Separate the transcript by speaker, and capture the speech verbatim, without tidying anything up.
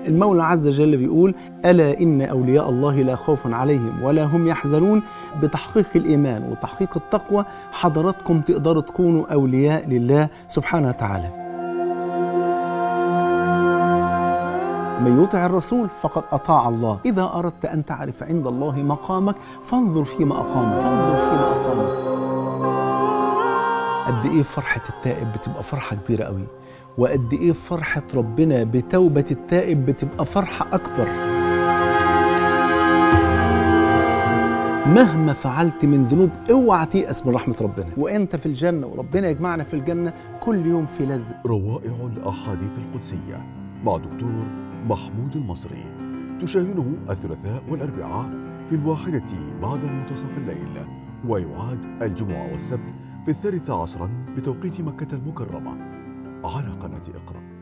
Speaker 1: المولى عز وجل بيقول: ألا إن أولياء الله لا خوف عليهم ولا هم يحزنون. بتحقيق الإيمان وتحقيق التقوى حضراتكم تقدروا تكونوا أولياء لله سبحانه وتعالى. من يطع الرسول فقد أطاع الله. إذا أردت أن تعرف عند الله مقامك فانظر فيما أقامك، فانظر فيما أقامك. قد إيه فرحة التائب بتبقى فرحة كبيرة قوي، وقد إيه فرحة ربنا بتوبة التائب بتبقى فرحة أكبر. مهما فعلت من ذنوب اوعى تيأس من رحمة ربنا، وأنت في الجنة وربنا يجمعنا في الجنة كل يوم في لذة.
Speaker 2: روائع الأحاديث القدسية مع دكتور محمود المصري، تشاهدونه الثلاثاء والأربعاء في الواحدة بعد منتصف الليل، ويعاد الجمعة والسبت في الثالثة عصرا بتوقيت مكة المكرمة على قناة اقرأ.